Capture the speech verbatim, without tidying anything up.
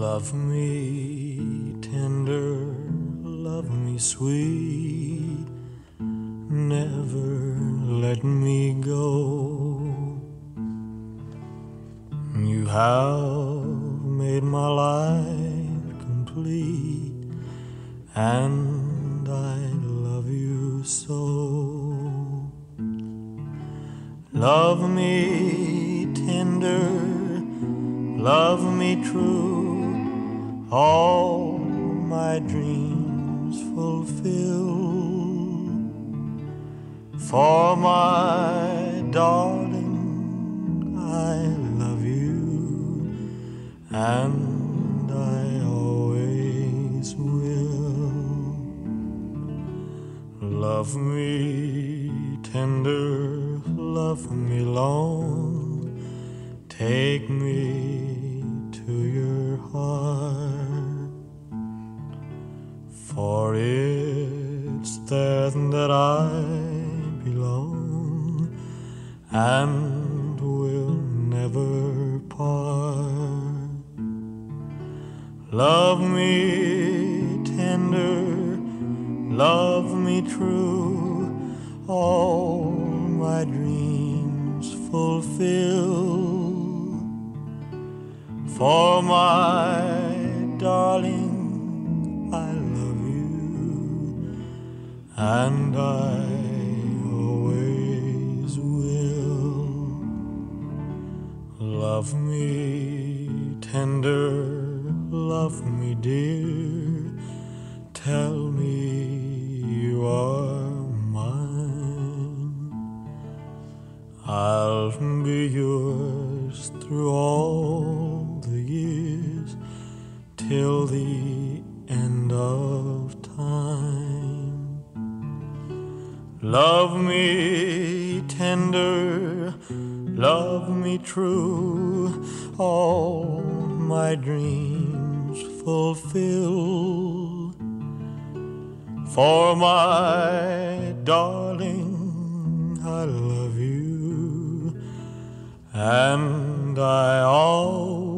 Love me tender, love me sweet, never let me go. You have made my life complete, and I love you so. Love me tender, love me true, all my dreams fulfill. For my darling, I love you, and I always will. Love me tender, love me long, take me to your heart, for it's there that I belong and will never part. Love me tender, love me true, all my dreams fulfill. For my darling, I love you, and I always will. Love me tender, love me dear, tell me you are mine. I'll be yours through all the years, till the end of time. Love me tender, love me true, all my dreams fulfill. For my darling, I love you, and I always